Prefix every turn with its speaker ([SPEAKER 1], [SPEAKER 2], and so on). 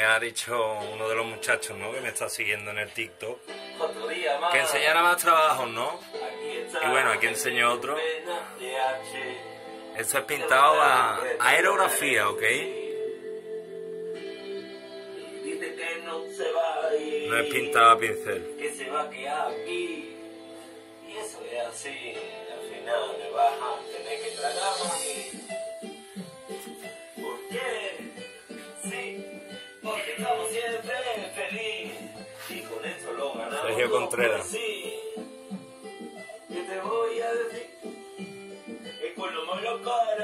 [SPEAKER 1] me ha dicho uno de los muchachos, ¿no?, que me está siguiendo en el TikTok,
[SPEAKER 2] Otro día más.
[SPEAKER 1] que enseñara más trabajos, ¿no?
[SPEAKER 2] Aquí está.
[SPEAKER 1] Y bueno, aquí enseño otro.
[SPEAKER 2] DH.
[SPEAKER 1] Esto es pintado a aerografía, ¿ok?
[SPEAKER 2] Dice que no se va a ir.
[SPEAKER 1] No es pintado a pincel.
[SPEAKER 2] Que se va a quedar aquí. Y eso es así. Al final me vas a tener que tragar más. ¿Por qué? Sí, porque estamos siempre felices. Y con esto lo ganamos.
[SPEAKER 1] Sergio Contreras.
[SPEAKER 2] Sí. ¿Qué te voy a decir? Es con lo malo cara.